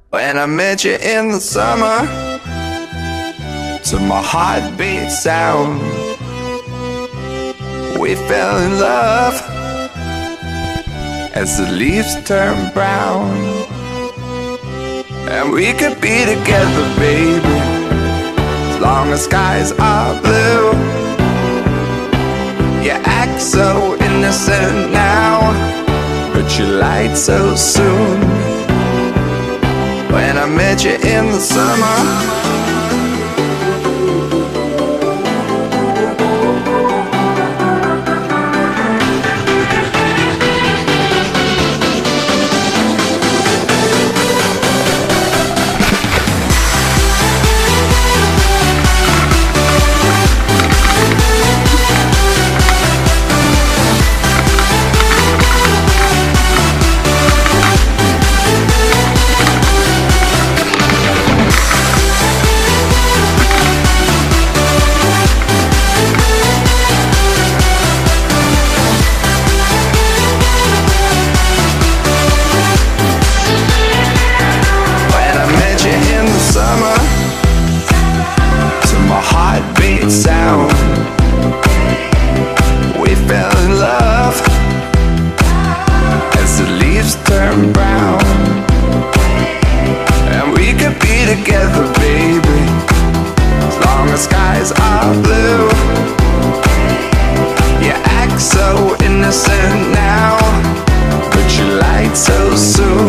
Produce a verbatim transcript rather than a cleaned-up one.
When I met you in the summer, to my heartbeat sound, we fell in love as the leaves turn brown. And we could be together, baby, as long as skies are blue. You act so innocent now, but you lied so soon. When I met you in the summer, sound, we fell in love as the leaves turn brown. And we could be together, baby, as long as skies are blue. You act so innocent now, but you lied so soon.